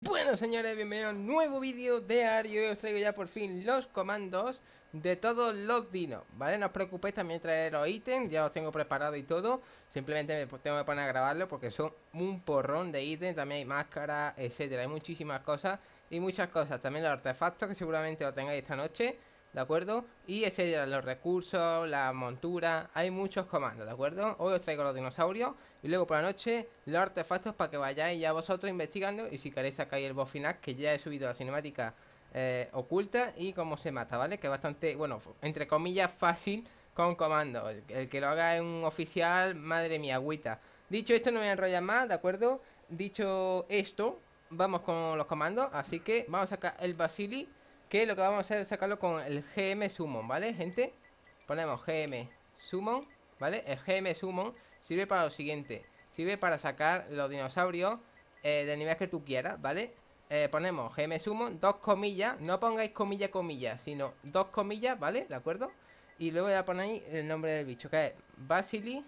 Bueno, señores, bienvenidos a un nuevo vídeo de Ario. Y os traigo ya por fin los comandos de todos los dinos, ¿vale? No os preocupéis, también traeré los ítems, ya los tengo preparados y todo. Simplemente me tengo que poner a grabarlo porque son un porrón de ítems. También hay máscaras, etcétera, hay muchísimas cosas y muchas cosas. También los artefactos que seguramente lo tengáis esta noche, ¿de acuerdo? Y etcétera, los recursos, la montura, hay muchos comandos, ¿de acuerdo? Hoy os traigo los dinosaurios y luego por la noche los artefactos para que vayáis ya vosotros investigando. Y si queréis sacáis el boss final, que ya he subido la cinemática oculta y cómo se mata, ¿vale? Que es bastante, bueno, entre comillas fácil con comandos. El que lo haga es un oficial, madre mía, agüita. Dicho esto, no me voy a enrollar más, ¿de acuerdo? Dicho esto, vamos con los comandos. Así que vamos a sacar el Basili, que lo que vamos a hacer es sacarlo con el GM Summon, ¿vale, gente? Ponemos GM Summon, ¿vale? El GM Summon sirve para lo siguiente. Sirve para sacar los dinosaurios del nivel que tú quieras, ¿vale? Ponemos GM Summon, dos comillas. No pongáis comilla, comilla, sino dos comillas, ¿vale? ¿De acuerdo? Y luego ya ponéis el nombre del bicho, que es Basilisk.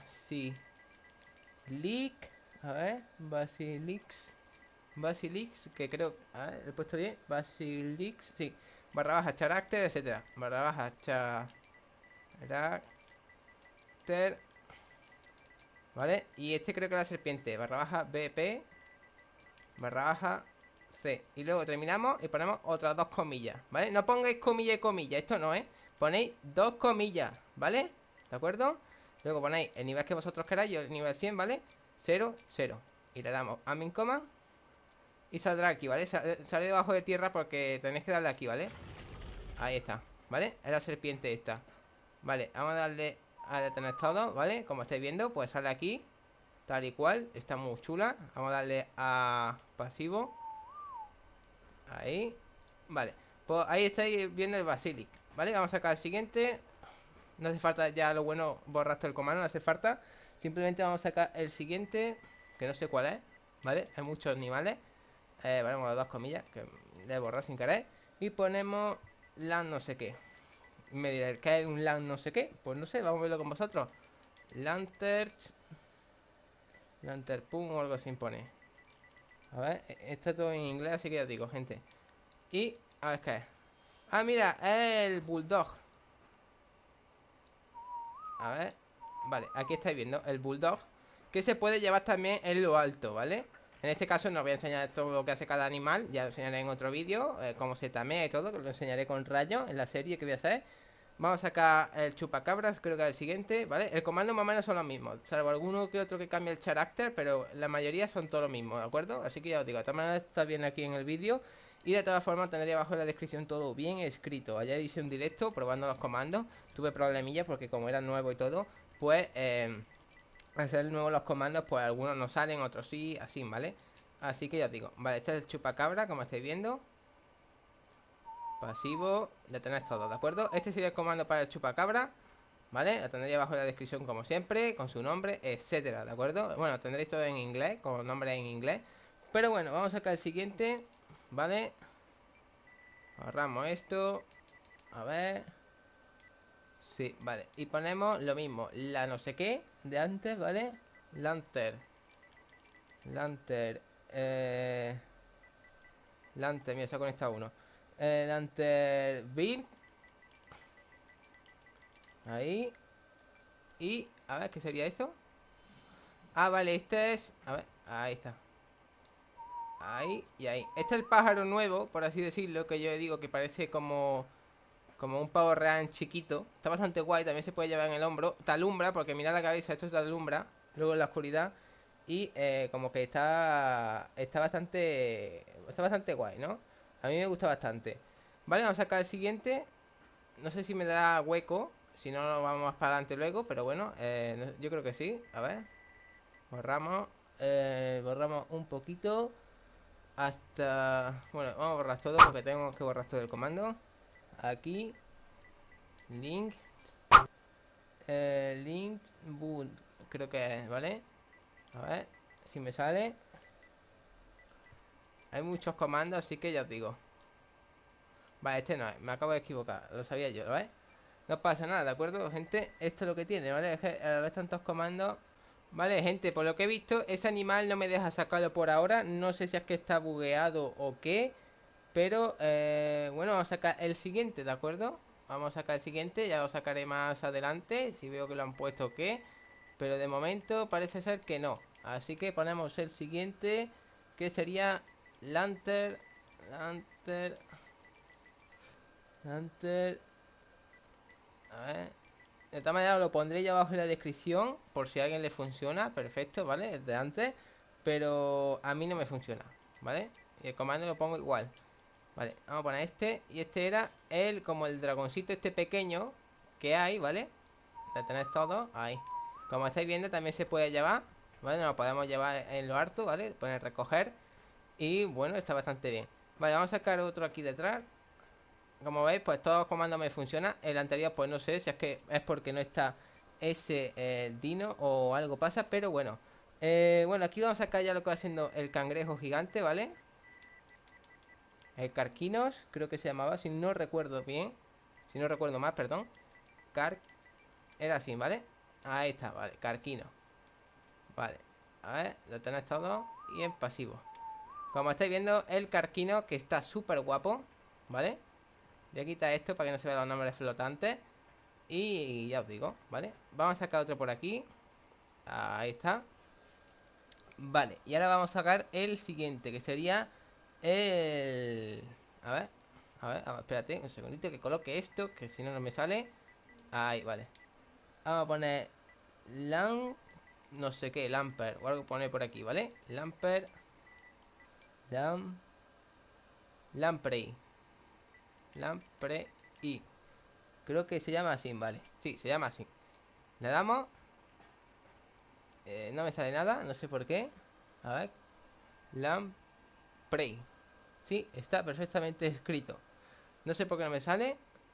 A ver, Basilix, que creo... A ver, ¿lo he puesto bien? Basilix, sí. Barra baja, carácter, etcétera. Barra baja, carácter. ¿Vale? Y este creo que es la serpiente. Barra baja, BP. Barra baja, C. Y luego terminamos y ponemos otras dos comillas, ¿vale? No pongáis comilla y comilla, esto no, ¿eh? Ponéis dos comillas, ¿vale? ¿De acuerdo? Luego ponéis el nivel que vosotros queráis, yo el nivel 100, ¿vale? 0, 0. Y le damos a min coma y saldrá aquí, ¿vale? Sale debajo de tierra porque tenéis que darle aquí, ¿vale? Ahí está, ¿vale? Es la serpiente esta. Vale, vamos a darle a detener todo, ¿vale? Como estáis viendo, pues sale aquí tal y cual, está muy chula. Vamos a darle a pasivo. Ahí, vale. Pues ahí estáis viendo el Basilisk, ¿vale? Vamos a sacar el siguiente. No hace falta ya lo bueno borrar todo el comando, no hace falta. Simplemente vamos a sacar el siguiente, que no sé cuál es, ¿vale? Hay muchos animales. Ponemos las dos comillas, que le he borrado sin querer. Y ponemos land no sé qué. Me diré, ¿qué es un land no sé qué? Pues no sé, vamos a verlo con vosotros. Lantern Pum o algo así pone. A ver, está todo en inglés, así que ya os digo, gente. Y, a ver qué es. Ah, mira, es el Bulldog. A ver, vale, aquí estáis viendo el Bulldog, que se puede llevar también en lo alto, ¿vale? En este caso no os voy a enseñar todo lo que hace cada animal, ya lo enseñaré en otro vídeo, cómo se tamea y todo, que lo enseñaré con rayos en la serie que voy a hacer. Vamos a sacar el chupacabras, creo que es el siguiente, ¿vale? El comando más o menos son los mismos, salvo alguno que otro que cambie el carácter, pero la mayoría son todos los mismos, ¿de acuerdo? Así que ya os digo, de todas maneras está bien aquí en el vídeo. Y de todas formas tendré abajo en la descripción todo bien escrito. Ayer hice un directo probando los comandos, tuve problemillas porque como era nuevo y todo, pues al ser nuevo los comandos, pues algunos no salen, otros sí, así, ¿vale? Así que ya os digo, vale, este es el chupacabra, como estáis viendo. Pasivo, ya tenéis todo, ¿de acuerdo? Este sería el comando para el chupacabra, ¿vale? Lo tendréis abajo en la descripción como siempre, con su nombre, etcétera, ¿de acuerdo? Bueno, tendréis todo en inglés, con nombre en inglés. Pero bueno, vamos a sacar el siguiente, ¿vale? Ahorramos esto. A ver. Sí, vale. Y ponemos lo mismo, la no sé qué de antes, ¿vale? Lantern. Lantern. Lantern, mira, se ha conectado uno. Lantern Bin. Ahí. Y, a ver, ¿qué sería esto? Ah, vale, este es... A ver, ahí está. Ahí y ahí. Este es el pájaro nuevo, por así decirlo, que yo digo que parece como un pavo real chiquito. Está bastante guay, también se puede llevar en el hombro. Te alumbra, porque mira la cabeza, esto te alumbra. Luego en la oscuridad. Y como que está bastante guay, ¿no? A mí me gusta bastante. Vale, vamos a sacar el siguiente. No sé si me dará hueco. Si no, vamos más para adelante luego. Pero bueno, yo creo que sí. A ver. Borramos. Borramos un poquito. Hasta... Bueno, vamos a borrar todo porque tengo que borrar todo el comando. Aquí. Link. Link. Boot. Creo que es, ¿vale? A ver si me sale. Hay muchos comandos, así que ya os digo. Vale, este no es, me acabo de equivocar. Lo sabía yo, ¿vale? No pasa nada, ¿de acuerdo, gente? Esto es lo que tiene, ¿vale? Es que a la vez tantos comandos, Vale, gente, por lo que he visto, ese animal no me deja sacarlo por ahora. No sé si es que está bugueado o qué. Pero, bueno, vamos a sacar el siguiente, ¿de acuerdo? Vamos a sacar el siguiente, ya lo sacaré más adelante, si veo que lo han puesto o qué. Pero de momento parece ser que no. Así que ponemos el siguiente, que sería Lantern. Lantern. Lantern. A ver. De todas maneras lo pondré ya abajo en la descripción, por si a alguien le funciona. Perfecto, ¿vale? El de antes. Pero a mí no me funciona, ¿vale? Y el comando lo pongo igual. Vale, vamos a poner este. Y este era el, como el dragoncito este pequeño que hay, ¿vale? De tener todo, ahí. Como estáis viendo también se puede llevar, ¿vale? Nos lo podemos llevar en lo harto, ¿vale? Poner recoger. Y bueno, está bastante bien. Vale, vamos a sacar otro aquí detrás. Como veis, pues todos los comandos me funcionan. El anterior, pues no sé si es que es porque no está ese dino o algo pasa, pero bueno. Bueno, aquí vamos a sacar ya lo que va siendo el cangrejo gigante, ¿vale? El Carquinos, creo que se llamaba, si no recuerdo bien. Si no recuerdo mal, perdón. Era así, ¿vale? Ahí está, vale, Carquino. Vale, a ver, lo tenéis todo. Y en pasivo. Como estáis viendo, el Carquino, que está súper guapo, ¿vale? Voy a quitar esto para que no se vean los nombres flotantes. Y ya os digo, ¿vale? Vamos a sacar otro por aquí. Ahí está. Vale, y ahora vamos a sacar el siguiente, que sería el... A ver, espérate un segundito que coloque esto, que si no, no me sale. Ahí, vale. Vamos a poner no sé qué, Lamper o algo pone por aquí, ¿vale? Lamper. Lamprey. Lamprey. Creo que se llama así, vale. Sí, se llama así. Le damos. No me sale nada, no sé por qué. A ver. Lamprey. Sí, está perfectamente escrito. No sé por qué no me sale.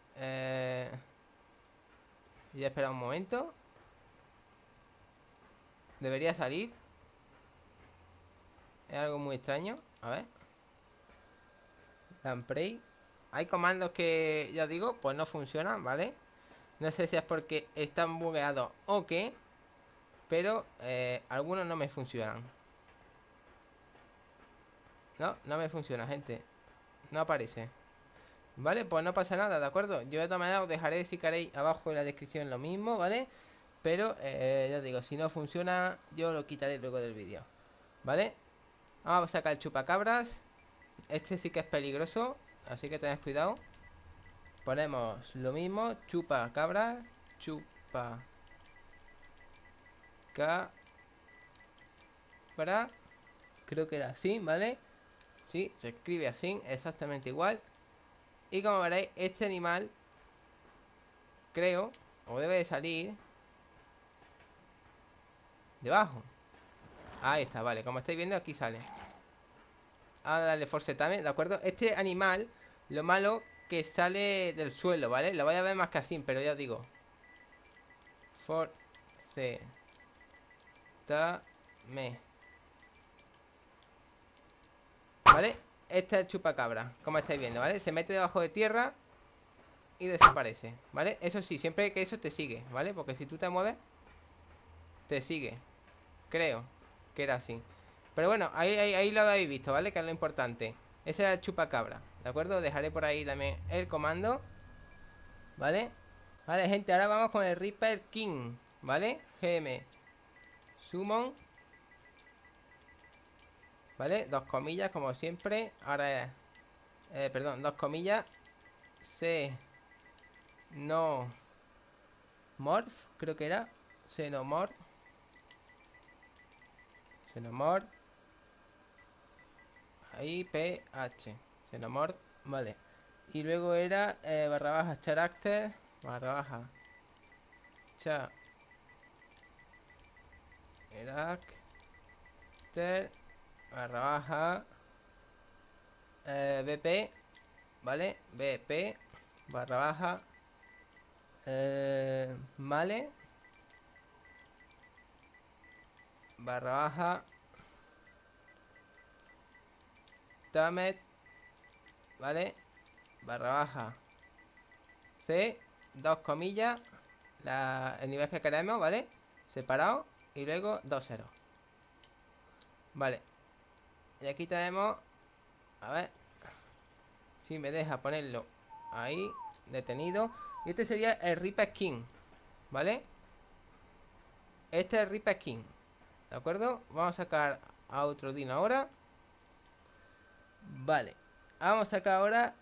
Voy a esperar un momento. Debería salir. Es algo muy extraño. A ver. Lamprey. Hay comandos que, ya digo, pues no funcionan, ¿vale? No sé si es porque están bugueados o qué. Pero algunos no me funcionan. No me funciona, gente. No aparece. Vale, pues no pasa nada, ¿de acuerdo? Yo de todas maneras os dejaré, si queréis, abajo en la descripción lo mismo, ¿vale? Pero, ya digo, si no funciona, yo lo quitaré luego del vídeo, ¿vale? Vamos a sacar el chupacabras. Este sí que es peligroso, así que tened cuidado. Ponemos lo mismo, chupacabras. Chupacabra. Creo que era así, ¿vale? Sí, se escribe así, exactamente igual. Y como veréis, este animal, creo, o debe de salir debajo. Ahí está, vale, como estáis viendo aquí sale. Ahora darle force también, ¿de acuerdo? Este animal, lo malo que sale del suelo, ¿vale? Lo voy a ver más que así, pero ya os digo. Force Tame. ¿Vale? Este es el chupacabra, como estáis viendo, ¿vale? Se mete debajo de tierra y desaparece, ¿vale? Eso sí, siempre que eso te sigue, ¿vale? Porque si tú te mueves, te sigue. Creo que era así. Pero bueno, ahí lo habéis visto, ¿vale? Que es lo importante. Ese era el chupacabra, ¿de acuerdo? Dejaré por ahí también el comando, ¿vale? Vale, gente, ahora vamos con el Reaper King, ¿vale? GM Summon, ¿vale? Dos comillas, como siempre. Ahora es... perdón, dos comillas. No Morph, creo que era. Xenomorph. Ahí, PH. Xenomorph, vale. Y luego era barra baja character. Barra baja character. Barra baja BP. Vale. BP. Barra baja male. Barra baja Tamet. Vale. Barra baja C. Dos comillas. El nivel que queremos, ¿vale? Separado. y luego 2 ceros. Vale. Y aquí tenemos, a ver si me deja ponerlo ahí, detenido. Y este sería el Reaper King, ¿vale? Este es el Reaper King, ¿de acuerdo? Vamos a sacar a otro dino ahora. Vale. Vamos a sacar ahora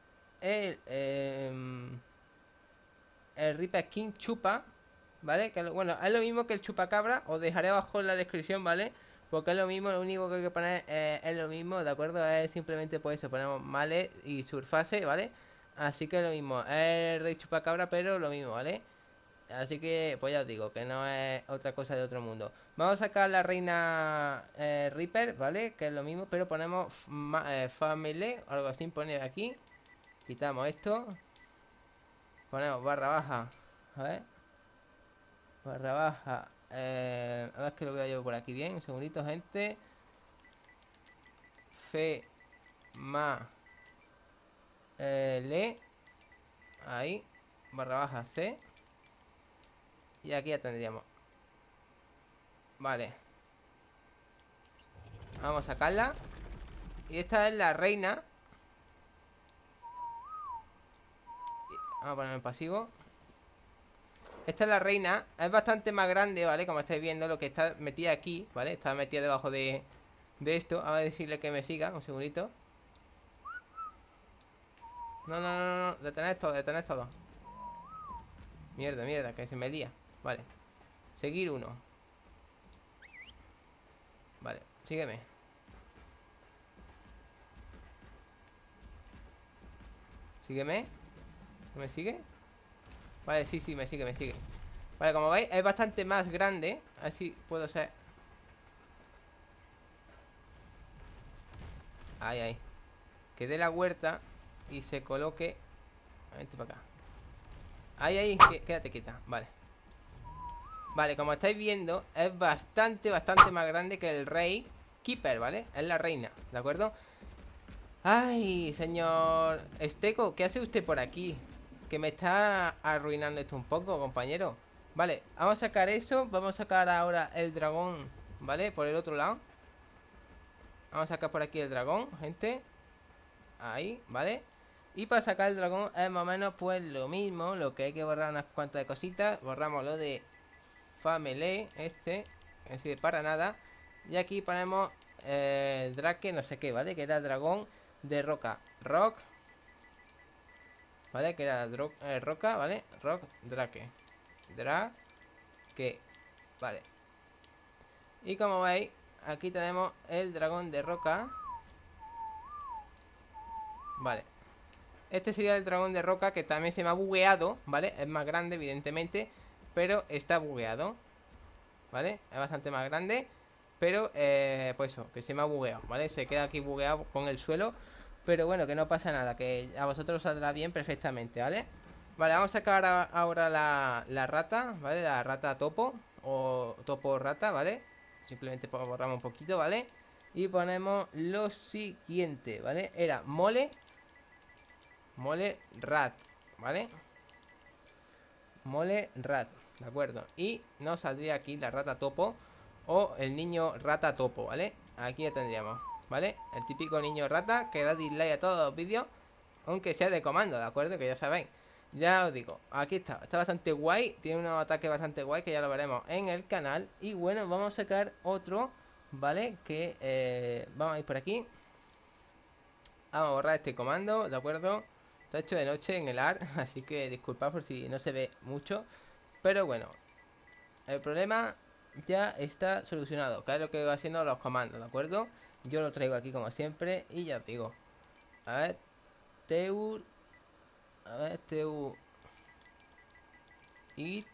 el Reaper King Chupa, ¿vale? Que bueno, es lo mismo que el chupacabra. Os dejaré abajo en la descripción, ¿vale? Porque es lo mismo, lo único que hay que poner es lo mismo, ¿de acuerdo? Es simplemente pues eso, ponemos male y surface, ¿vale? Así que lo mismo, es el rey chupacabra, pero lo mismo, ¿vale? Así que, pues ya os digo, que no es otra cosa de otro mundo. Vamos a sacar la reina Reaper, ¿vale? Que es lo mismo, pero ponemos family, algo así, poner aquí. Quitamos esto. Ponemos barra baja, a ver. Barra baja. A ver que lo veo yo por aquí bien. Un segundito, gente. Fe. Ma. Le. Ahí. Barra baja C. Y aquí ya tendríamos. Vale. Vamos a sacarla. Y esta es la reina. Vamos a poner en pasivo. Esta es la reina. Es bastante más grande, ¿vale? Como estáis viendo, lo que está metida aquí, ¿vale? Está metida debajo de esto. Vamos a decirle que me siga. Un segundito. No, no, no, no. Detened todo, detened todo. Mierda, mierda, que se me lía. Vale. Seguir uno. Vale, sígueme. Sígueme. ¿No me sigue? Vale, sí, sí, me sigue, me sigue. Vale, como veis, es bastante más grande. Así puedo ser. Ahí, ahí. Que dé la huerta y se coloque. Vente para acá. Ahí, ahí, quédate quieta. Vale. Vale, como estáis viendo, es bastante, bastante más grande que el rey Keeper, ¿vale? Es la reina, ¿de acuerdo? Ay, señor Esteco, ¿qué hace usted por aquí? Que me está arruinando esto un poco, compañero. Vale, vamos a sacar eso. Vamos a sacar ahora el dragón, ¿vale? Por el otro lado. Vamos a sacar por aquí el dragón, gente. Ahí, ¿vale? Y para sacar el dragón es más o menos pues lo mismo. Lo que hay que borrar unas cuantas de cositas. Borramos lo de family, este, no sirve para nada. Y aquí ponemos el drake no sé qué, ¿vale? Que era el dragón de roca. Rock, ¿vale? Que era roca, ¿vale? Rock, drake. Drake, vale. Y como veis, aquí tenemos el dragón de roca. Vale. Este sería el dragón de roca, que también se me ha bugueado, ¿vale? Es más grande, evidentemente, pero está bugueado, ¿vale? Es bastante más grande, pero, pues eso, que se me ha bugueado, ¿vale? Se queda aquí bugueado con el suelo, pero bueno, que no pasa nada, que a vosotros os saldrá bien perfectamente, ¿vale? Vale, vamos a sacar ahora la rata, ¿vale? La rata topo, o topo rata, ¿vale? Simplemente borramos un poquito, ¿vale? Y ponemos lo siguiente, ¿vale? Era mole rat, ¿vale? Mole rat, ¿de acuerdo? Y nos saldría aquí la rata topo o el niño rata topo, ¿vale? Aquí ya tendríamos, ¿vale? El típico niño rata que da dislike a todos los vídeos, aunque sea de comando, ¿de acuerdo? Que ya sabéis. Ya os digo, aquí está bastante guay. Tiene un ataque bastante guay que ya lo veremos en el canal. Y bueno, vamos a sacar otro, ¿vale? Que vamos a ir por aquí. Vamos a borrar este comando, ¿de acuerdo? Está hecho de noche en el AR, así que disculpad por si no se ve mucho. Pero bueno, el problema ya está solucionado, que es lo que va haciendo los comandos, ¿de acuerdo? Yo lo traigo aquí como siempre y ya os digo. A ver, Teur. A ver, Teur. It.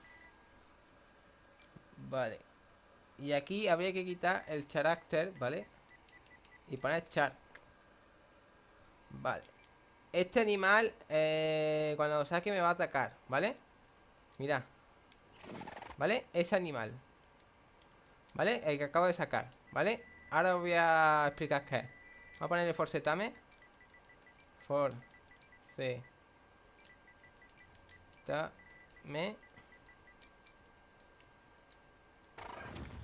Vale. Y aquí habría que quitar el character, ¿vale? Y poner char. Vale. Este animal, cuando lo saque me va a atacar, ¿vale? Mirad. ¿Vale? Ese animal, ¿vale? El que acabo de sacar, ¿vale? Ahora os voy a explicar qué es. Vamos a ponerle forcetame. Forcetame.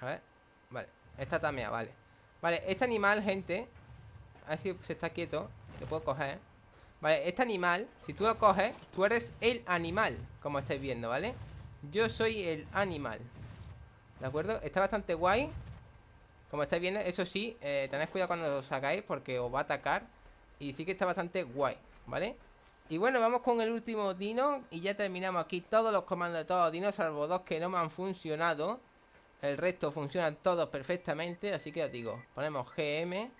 A ver, vale, esta también, vale. Vale, este animal, gente, a ver si se está quieto. Lo puedo coger. Vale, este animal, si tú lo coges, tú eres el animal, como estáis viendo, ¿vale? Yo soy el animal, ¿de acuerdo? Está bastante guay. Como estáis viendo, eso sí, tened cuidado cuando lo sacáis porque os va a atacar. Y sí que está bastante guay, ¿vale? Y bueno, vamos con el último dino. Y ya terminamos aquí todos los comandos de todos los dinos, salvo dos que no me han funcionado. El resto funcionan todos perfectamente. Así que os digo, ponemos GM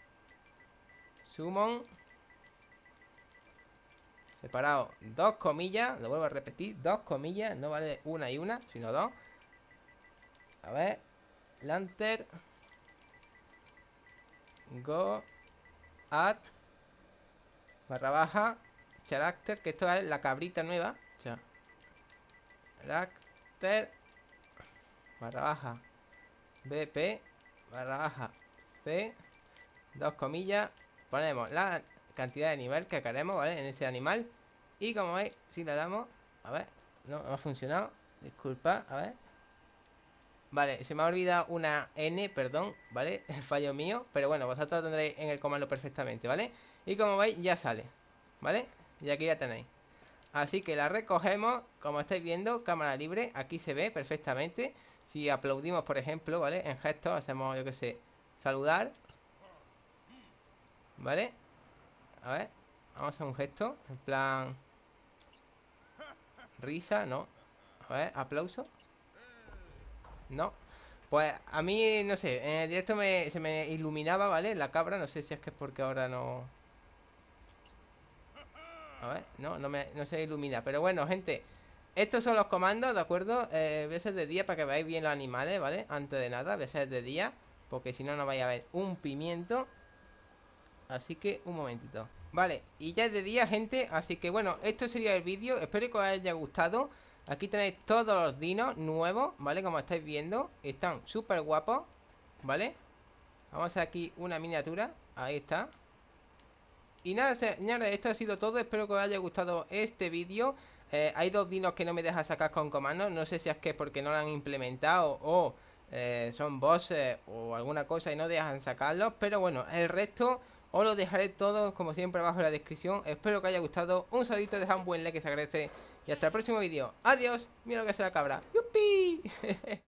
Summon separado, dos comillas. Lo vuelvo a repetir, dos comillas. No vale una y una, sino dos. A ver, Lanter Go Add // Character, que esto es la cabrita nueva. Character // BP / C, dos comillas. Ponemos la cantidad de nivel que queremos, ¿vale? En ese animal. Y como veis, si le damos, a ver, no ha funcionado, disculpa, a ver. Vale, se me ha olvidado una N, perdón, ¿vale? Fallo mío, pero bueno, vosotros lo tendréis en el comando perfectamente, ¿vale? Y como veis, ya sale, ¿vale? Y aquí ya tenéis. Así que la recogemos, como estáis viendo, cámara libre, aquí se ve perfectamente. Si aplaudimos, por ejemplo, ¿vale? En gestos hacemos, yo que sé, saludar, ¿vale? A ver, vamos a hacer un gesto, en plan... Risa, no. A ver, aplauso. No. Pues a mí, no sé, en el directo se me iluminaba, ¿vale? La cabra, no sé si es que es porque ahora no... A ver, no se ilumina. Pero bueno, gente, estos son los comandos, ¿de acuerdo? Voy a ser de día para que veáis bien los animales, ¿vale? Antes de nada, voy a ser de día, porque si no, no vais a ver un pimiento. Así que, un momentito. Vale, y ya es de día, gente. Así que bueno, esto sería el vídeo. Espero que os haya gustado. Aquí tenéis todos los dinos nuevos, ¿vale? Como estáis viendo, están súper guapos, ¿vale? Vamos a hacer aquí una miniatura. Ahí está. Y nada, señores, esto ha sido todo. Espero que os haya gustado este vídeo. Hay dos dinos que no me deja sacar con comandos. No sé si es que es porque no lo han implementado o son bosses o alguna cosa y no dejan sacarlos. Pero bueno, el resto os lo dejaré todo, como siempre, abajo en la descripción. Espero que os haya gustado. Un saludito, dejad un buen like que se agradece. Y hasta el próximo vídeo. Adiós. Mira lo que hace la cabra. ¡Yupi!